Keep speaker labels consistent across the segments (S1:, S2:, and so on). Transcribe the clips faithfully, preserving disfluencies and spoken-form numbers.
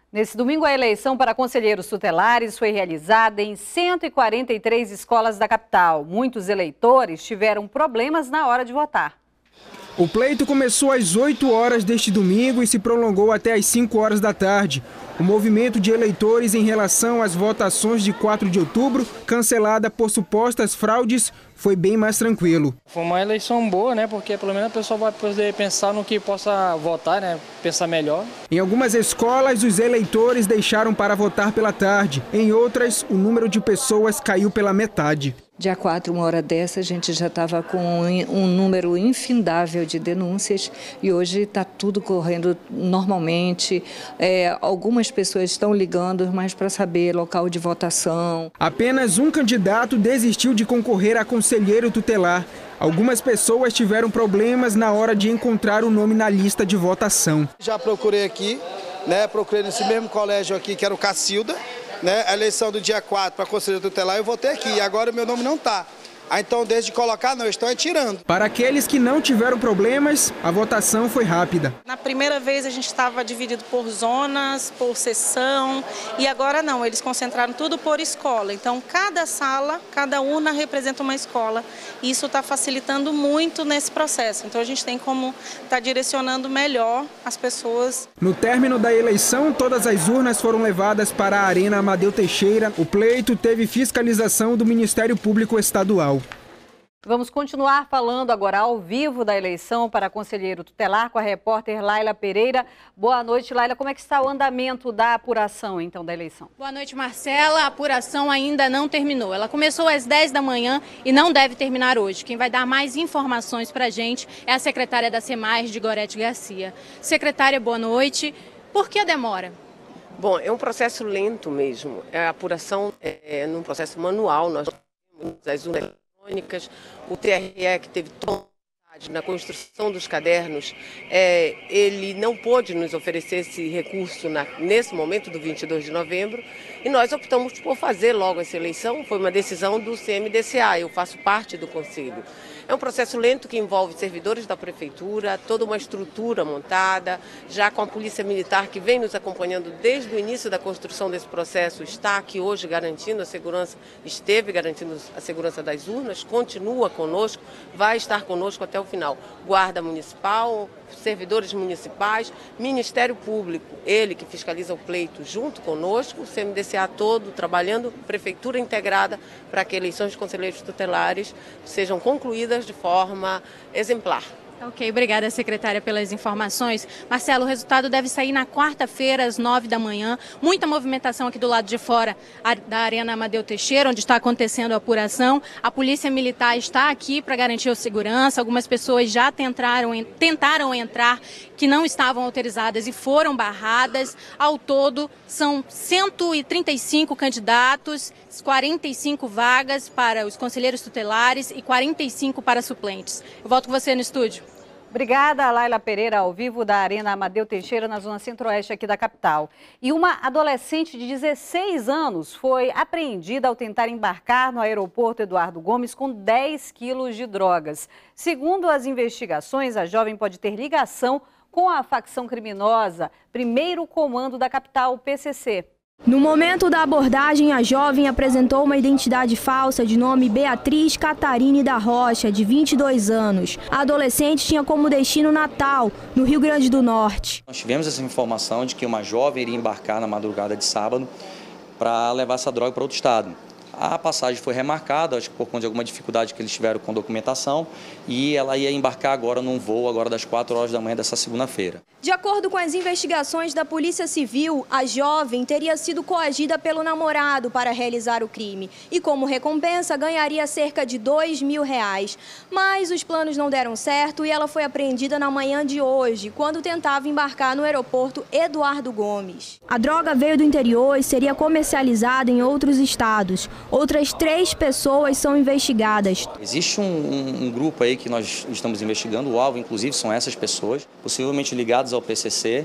S1: Nesse domingo, a eleição para conselheiros tutelares foi realizada em cento e quarenta e três escolas da capital. Muitos eleitores tiveram problemas na hora de votar.
S2: O pleito começou às oito horas deste domingo e se prolongou até às cinco horas da tarde. O movimento de eleitores em relação às votações de quatro de outubro, cancelada por supostas fraudes, foi bem mais tranquilo.
S3: Foi uma eleição boa, né? Porque pelo menos a pessoa vai poder pensar no que possa votar, né? Pensar melhor.
S2: Em algumas escolas, os eleitores deixaram para votar pela tarde. Em outras, o número de pessoas caiu pela metade.
S4: Dia quatro, uma hora dessa, a gente já estava com um número infindável de denúncias e hoje está tudo correndo normalmente. É, algumas pessoas estão ligando, mas para saber local de votação.
S2: Apenas um candidato desistiu de concorrer a conselheiro tutelar. Algumas pessoas tiveram problemas na hora de encontrar o nome na lista de votação.
S5: Já procurei aqui, né? Procurei nesse mesmo colégio aqui, que era o Cacilda. Né, a eleição do dia quatro para conselheiro tutelar, eu votei aqui e agora o meu nome não está. Ah, então, desde colocar, não, estão tirando.
S2: Para aqueles que não tiveram problemas, a votação foi rápida.
S6: Na primeira vez a gente estava dividido por zonas, por seção, e agora não, eles concentraram tudo por escola. Então, cada sala, cada urna representa uma escola. E isso está facilitando muito nesse processo. Então, a gente tem como estar direcionando melhor as pessoas.
S2: No término da eleição, todas as urnas foram levadas para a Arena Amadeu Teixeira. O pleito teve fiscalização do Ministério Público Estadual.
S1: Vamos continuar falando agora ao vivo da eleição para conselheiro tutelar com a repórter Laila Pereira. Boa noite, Laila. Como é que está o andamento da apuração, então, da eleição?
S7: Boa noite, Marcela. A apuração ainda não terminou. Ela começou às dez da manhã e não deve terminar hoje. Quem vai dar mais informações para a gente é a secretária da SEMAS, de Gorete Garcia. Secretária, boa noite. Por que a demora?
S8: Bom, é um processo lento mesmo. A apuração é num processo manual. Nós temos as urnas eletrônicas, o T R E, que teve toda na construção dos cadernos, é, ele não pôde nos oferecer esse recurso na, nesse momento do vinte e dois de novembro e nós optamos por fazer logo essa eleição. Foi uma decisão do C M D C A, eu faço parte do conselho. É um processo lento que envolve servidores da prefeitura, toda uma estrutura montada, já com a Polícia Militar que vem nos acompanhando desde o início da construção desse processo, está aqui hoje garantindo a segurança, esteve garantindo a segurança das urnas, continua conosco, vai estar conosco até o final. Guarda Municipal, servidores municipais, Ministério Público, ele que fiscaliza o pleito junto conosco, o C M D C A todo trabalhando, prefeitura integrada para que eleições de conselheiros tutelares sejam concluídas de forma exemplar.
S7: Ok, obrigada, secretária, pelas informações. Marcelo, o resultado deve sair na quarta-feira, às nove da manhã. Muita movimentação aqui do lado de fora da Arena Amadeu Teixeira, onde está acontecendo a apuração. A Polícia Militar está aqui para garantir a segurança. Algumas pessoas já tentaram, tentaram entrar, que não estavam autorizadas e foram barradas. Ao todo, são cento e trinta e cinco candidatos, quarenta e cinco vagas para os conselheiros tutelares e quarenta e cinco para suplentes. Eu volto com você no estúdio.
S1: Obrigada, Laila Pereira, ao vivo da Arena Amadeu Teixeira, na zona centro-oeste aqui da capital. E uma adolescente de dezesseis anos foi apreendida ao tentar embarcar no aeroporto Eduardo Gomes com dez quilos de drogas. Segundo as investigações, a jovem pode ter ligação com a facção criminosa Primeiro Comando da capital, o P C C.
S9: No momento da abordagem, a jovem apresentou uma identidade falsa de nome Beatriz Catarine da Rocha, de vinte e dois anos. A adolescente tinha como destino Natal, no Rio Grande do Norte.
S10: Nós tivemos essa informação de que uma jovem iria embarcar na madrugada de sábado para levar essa droga para outro estado. A passagem foi remarcada, acho que por conta de alguma dificuldade que eles tiveram com documentação, e ela ia embarcar agora num voo agora das quatro horas da manhã dessa segunda-feira.
S9: De acordo com as investigações da Polícia Civil, a jovem teria sido coagida pelo namorado para realizar o crime e, como recompensa, ganharia cerca de dois mil reais. Mas os planos não deram certo e ela foi apreendida na manhã de hoje, quando tentava embarcar no aeroporto Eduardo Gomes. A droga veio do interior e seria comercializada em outros estados. Outras três pessoas são investigadas.
S10: Existe um, um, um grupo aí que nós estamos investigando, o alvo inclusive são essas pessoas, possivelmente ligadas ao P C C,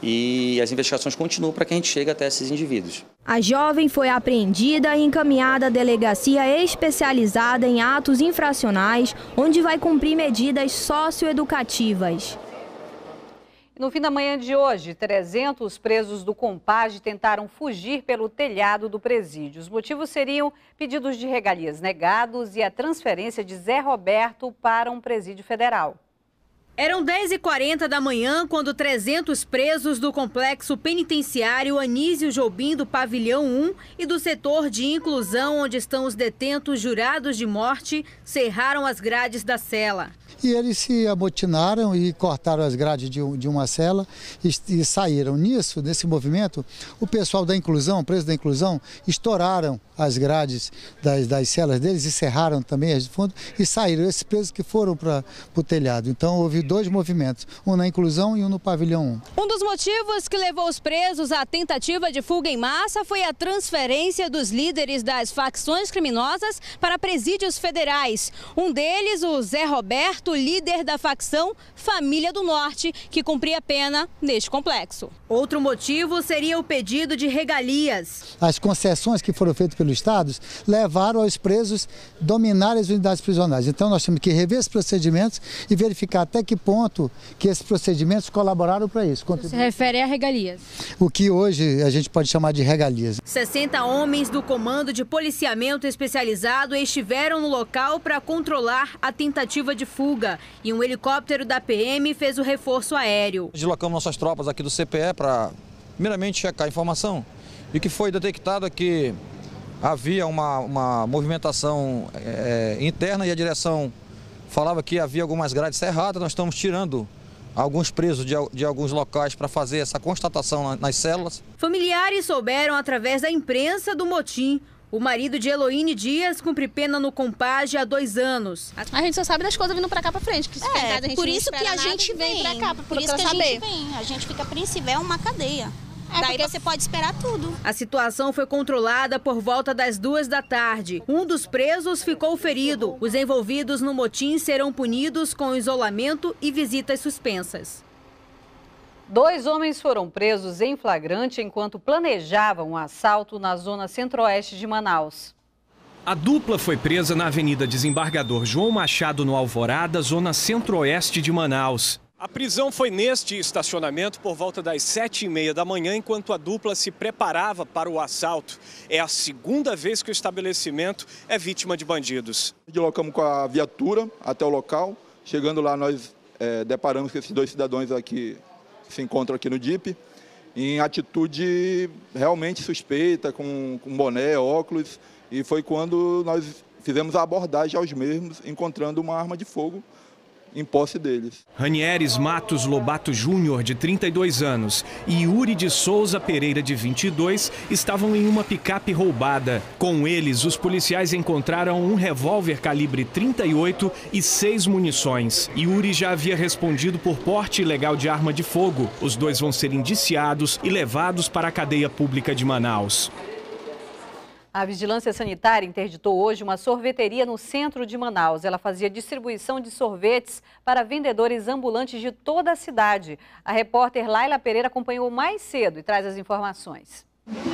S10: e as investigações continuam para que a gente chegue até esses indivíduos.
S9: A jovem foi apreendida e encaminhada à delegacia especializada em atos infracionais, onde vai cumprir medidas socioeducativas.
S1: No fim da manhã de hoje, trezentos presos do Compage tentaram fugir pelo telhado do presídio. Os motivos seriam pedidos de regalias negados e a transferência de Zé Roberto para um presídio federal.
S11: Eram dez e quarenta da manhã quando trezentos presos do complexo penitenciário Anísio Jobim do Pavilhão um e do setor de inclusão, onde estão os detentos jurados de morte, cerraram as grades da cela.
S12: E eles se amotinaram e cortaram as grades de, de uma cela e, e saíram. Nisso, nesse movimento, o pessoal da inclusão, presos da inclusão, estouraram as grades das, das celas deles e cerraram também as de fundo e saíram. Esses presos que foram para o telhado. Então houve dois movimentos, um na inclusão e um no pavilhão um.
S11: Um dos motivos que levou os presos à tentativa de fuga em massa foi a transferência dos líderes das facções criminosas para presídios federais. Um deles, o Zé Roberto, líder da facção Família do Norte, que cumpria pena neste complexo. Outro motivo seria o pedido de regalias.
S12: As concessões que foram feitas pelos estados levaram aos presos dominarem as unidades prisionais. Então nós temos que rever esses procedimentos e verificar até que ponto que esses procedimentos colaboraram para isso.
S11: Se refere a regalias.
S12: O que hoje a gente pode chamar de regalias.
S11: sessenta homens do Comando de Policiamento Especializado estiveram no local para controlar a tentativa de fuga e um helicóptero da P M fez o reforço aéreo.
S13: Deslocamos nossas tropas aqui do C P E para, primeiramente, checar a informação e que foi detectado que havia uma, uma movimentação é, interna e a direção falava que havia algumas grades cerradas. Nós estamos tirando alguns presos de, de alguns locais para fazer essa constatação nas células.
S11: Familiares souberam através da imprensa do motim. O marido de Eloíne Dias cumpre pena no Compage há dois anos.
S14: A gente só sabe das coisas vindo pra cá pra frente. Que
S15: é,
S14: a gente
S15: por isso que a gente vem pra cá, por isso que a gente vem. A gente fica apreensiva, é uma cadeia. É, daí porque... você pode esperar tudo.
S11: A situação foi controlada por volta das duas da tarde. Um dos presos ficou ferido. Os envolvidos no motim serão punidos com isolamento e visitas suspensas.
S1: Dois homens foram presos em flagrante enquanto planejavam um assalto na zona centro-oeste de Manaus.
S16: A dupla foi presa na Avenida Desembargador João Machado, no Alvorada, zona centro-oeste de Manaus. A prisão foi neste estacionamento por volta das sete e meia da manhã, enquanto a dupla se preparava para o assalto. É a segunda vez que o estabelecimento é vítima de bandidos.
S17: Deslocamos com a viatura até o local. Chegando lá, nós é, deparamos com esses dois cidadãos aqui, se encontram aqui no D I P, em atitude realmente suspeita, com, com boné, óculos, e foi quando nós fizemos a abordagem aos mesmos, encontrando uma arma de fogo em posse deles.
S16: Ranieres Matos Lobato Júnior, de trinta e dois anos, e Yuri de Souza Pereira, de vinte e dois, estavam em uma picape roubada. Com eles, os policiais encontraram um revólver calibre trinta e oito e seis munições. Yuri já havia respondido por porte ilegal de arma de fogo. Os dois vão ser indiciados e levados para a cadeia pública de Manaus.
S1: A Vigilância Sanitária interditou hoje uma sorveteria no centro de Manaus. Ela fazia distribuição de sorvetes para vendedores ambulantes de toda a cidade. A repórter Laila Pereira acompanhou mais cedo e traz as informações.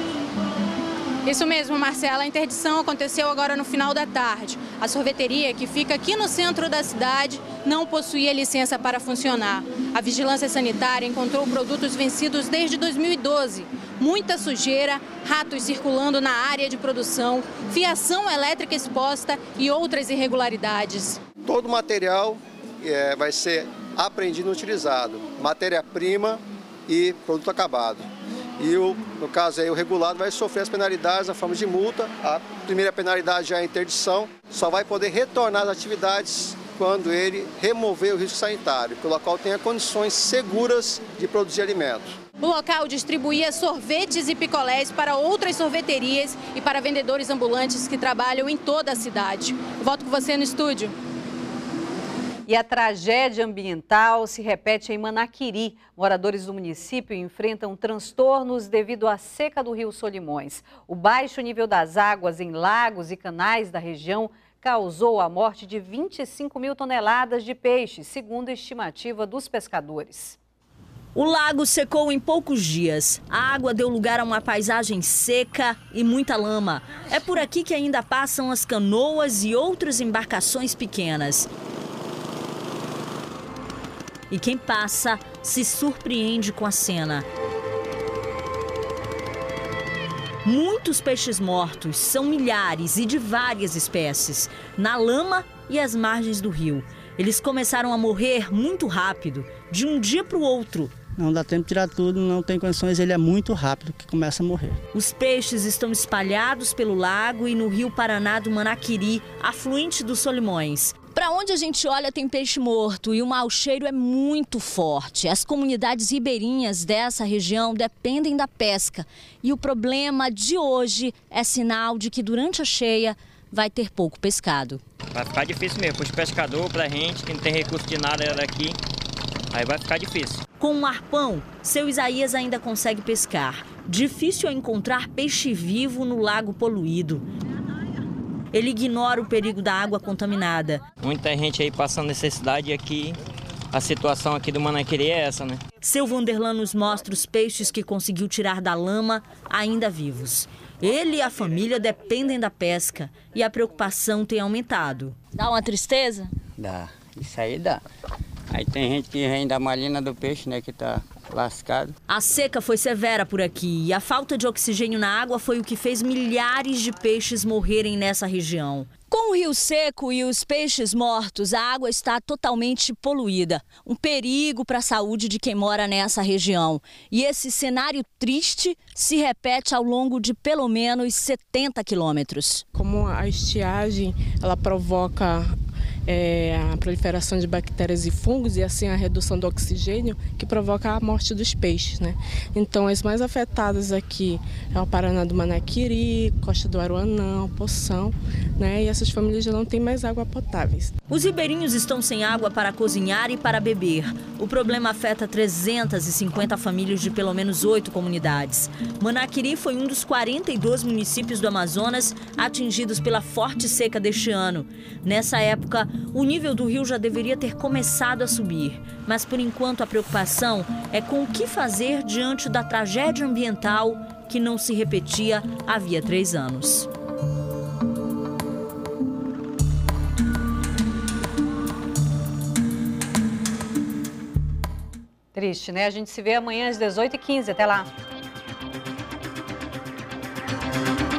S7: Isso mesmo, Marcela. A interdição aconteceu agora no final da tarde. A sorveteria, que fica aqui no centro da cidade, não possuía licença para funcionar. A Vigilância Sanitária encontrou produtos vencidos desde dois mil e doze. Muita sujeira, ratos circulando na área de produção, fiação elétrica exposta e outras irregularidades.
S18: Todo o material é, vai ser apreendido e utilizado. Matéria-prima e produto acabado. E, o, no caso, aí, o regulado vai sofrer as penalidades na forma de multa. A primeira penalidade é a interdição. Só vai poder retornar às atividades quando ele remover o risco sanitário, que o local tenha condições seguras de produzir alimentos.
S7: O local distribuía sorvetes e picolés para outras sorveterias e para vendedores ambulantes que trabalham em toda a cidade. Volto com você no estúdio.
S1: E a tragédia ambiental se repete em Manaquiri. Moradores do município enfrentam transtornos devido à seca do rio Solimões. O baixo nível das águas em lagos e canais da região causou a morte de vinte e cinco mil toneladas de peixe, segundo a estimativa dos pescadores.
S19: O lago secou em poucos dias. A água deu lugar a uma paisagem seca e muita lama. É por aqui que ainda passam as canoas e outras embarcações pequenas. E quem passa se surpreende com a cena. Muitos peixes mortos, são milhares e de várias espécies, na lama e às margens do rio. Eles começaram a morrer muito rápido, de um dia para o outro.
S20: Não dá tempo de tirar tudo, não tem condições, ele é muito rápido que começa a morrer.
S19: Os peixes estão espalhados pelo lago e no rio Paraná do Manaquiri, afluente dos Solimões.
S11: Para onde a gente olha tem peixe morto e o mau cheiro é muito forte. As comunidades ribeirinhas dessa região dependem da pesca. E o problema de hoje é sinal de que durante a cheia vai ter pouco pescado.
S21: Vai ficar difícil mesmo, para os pescadores, para a gente que não tem recurso de nada daqui, aí vai ficar difícil.
S19: Com um arpão, seu Isaías ainda consegue pescar. Difícil é encontrar peixe vivo no lago poluído. Ele ignora o perigo da água contaminada.
S21: Muita gente aí passando necessidade e aqui, a situação aqui do Manaquiri é essa, né?
S19: Seu Vanderlan nos mostra os peixes que conseguiu tirar da lama ainda vivos. Ele e a família dependem da pesca e a preocupação tem aumentado.
S11: Dá uma tristeza?
S22: Dá, isso aí dá. Aí tem gente que vem da malina do peixe, né, que tá lascado.
S19: A seca foi severa por aqui e a falta de oxigênio na água foi o que fez milhares de peixes morrerem nessa região.
S11: Com o rio seco e os peixes mortos, a água está totalmente poluída. Um perigo para a saúde de quem mora nessa região. E esse cenário triste se repete ao longo de pelo menos setenta quilômetros.
S23: Como a estiagem, ela provoca é, a proliferação de bactérias e fungos e assim a redução do oxigênio que provoca a morte dos peixes, né? Então as mais afetadas aqui é o Paraná do Manaquiri, Costa do Aruanã, Poção, né? E essas famílias já não têm mais água potáveis.
S19: Os ribeirinhos estão sem água para cozinhar e para beber. O problema afeta trezentas e cinquenta famílias de pelo menos oito comunidades. Manaquiri foi um dos quarenta e dois municípios do Amazonas atingidos pela forte seca deste ano. Nessa época, o nível do rio já deveria ter começado a subir. Mas, por enquanto, a preocupação é com o que fazer diante da tragédia ambiental que não se repetia havia três anos.
S1: Triste, né? A gente se vê amanhã às dezoito e quinze. Até lá.